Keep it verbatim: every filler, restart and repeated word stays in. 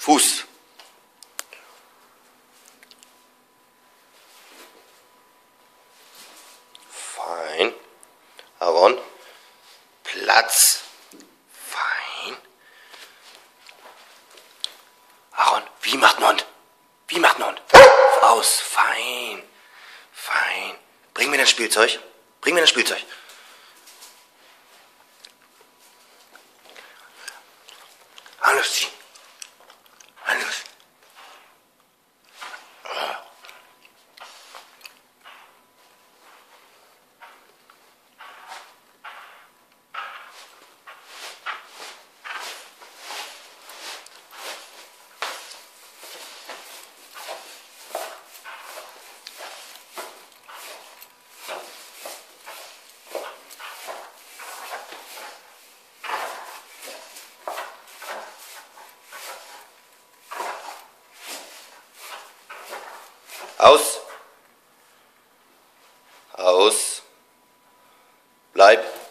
Fuß. Fein. Aaron. Platz. Fein. Aaron, wie macht ein Hund? Wie macht ein Hund? Aus. Fein. Fein. Bring mir das Spielzeug. Bring mir das Spielzeug. Alles ziehen. Alles. Aus. Aus. Bleib.